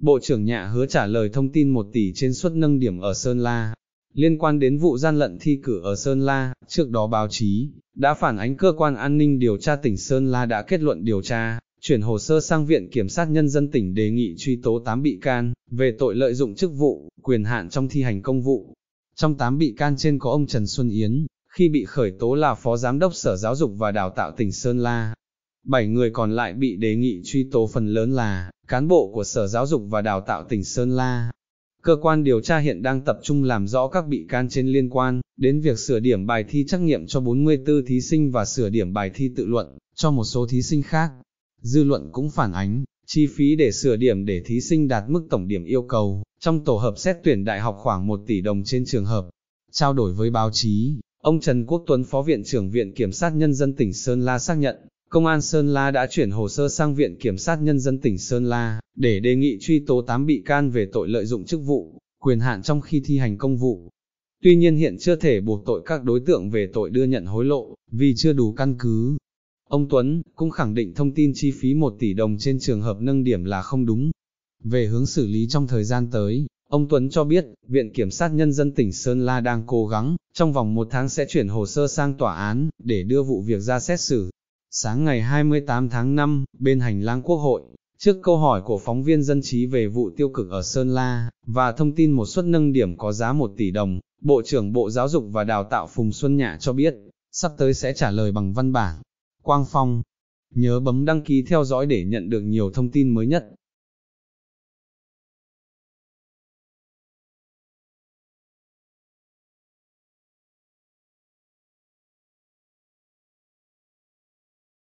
Bộ trưởng Nhạ hứa trả lời thông tin 1 tỷ trên suất nâng điểm ở Sơn La. Liên quan đến vụ gian lận thi cử ở Sơn La, trước đó báo chí đã phản ánh cơ quan an ninh điều tra tỉnh Sơn La đã kết luận điều tra, chuyển hồ sơ sang Viện Kiểm sát Nhân dân tỉnh đề nghị truy tố 8 bị can, về tội lợi dụng chức vụ, quyền hạn trong thi hành công vụ. Trong 8 bị can trên có ông Trần Xuân Yến, khi bị khởi tố là Phó Giám đốc Sở Giáo dục và Đào tạo tỉnh Sơn La. 7 người còn lại bị đề nghị truy tố phần lớn là cán bộ của Sở Giáo dục và Đào tạo tỉnh Sơn La. Cơ quan điều tra hiện đang tập trung làm rõ các bị can trên liên quan đến việc sửa điểm bài thi trắc nghiệm cho 44 thí sinh và sửa điểm bài thi tự luận cho một số thí sinh khác. Dư luận cũng phản ánh, chi phí để sửa điểm để thí sinh đạt mức tổng điểm yêu cầu, trong tổ hợp xét tuyển đại học khoảng 1 tỷ đồng trên trường hợp. Trao đổi với báo chí, ông Trần Quốc Tuấn, Phó Viện trưởng Viện Kiểm sát Nhân dân tỉnh Sơn La xác nhận, Công an Sơn La đã chuyển hồ sơ sang Viện Kiểm sát Nhân dân tỉnh Sơn La, để đề nghị truy tố 8 bị can về tội lợi dụng chức vụ, quyền hạn trong khi thi hành công vụ. Tuy nhiên hiện chưa thể buộc tội các đối tượng về tội đưa nhận hối lộ, vì chưa đủ căn cứ. Ông Tuấn cũng khẳng định thông tin chi phí 1 tỷ đồng trên trường hợp nâng điểm là không đúng. Về hướng xử lý trong thời gian tới, ông Tuấn cho biết, Viện Kiểm sát Nhân dân tỉnh Sơn La đang cố gắng, trong vòng 1 tháng sẽ chuyển hồ sơ sang tòa án, để đưa vụ việc ra xét xử. Sáng ngày 28 tháng 5, bên hành lang Quốc hội, trước câu hỏi của phóng viên Dân trí về vụ tiêu cực ở Sơn La, và thông tin một suất nâng điểm có giá 1 tỷ đồng, Bộ trưởng Bộ Giáo dục và Đào tạo Phùng Xuân Nhạ cho biết, sắp tới sẽ trả lời bằng văn bản. Quang Phong, nhớ bấm đăng ký theo dõi để nhận được nhiều thông tin mới nhất.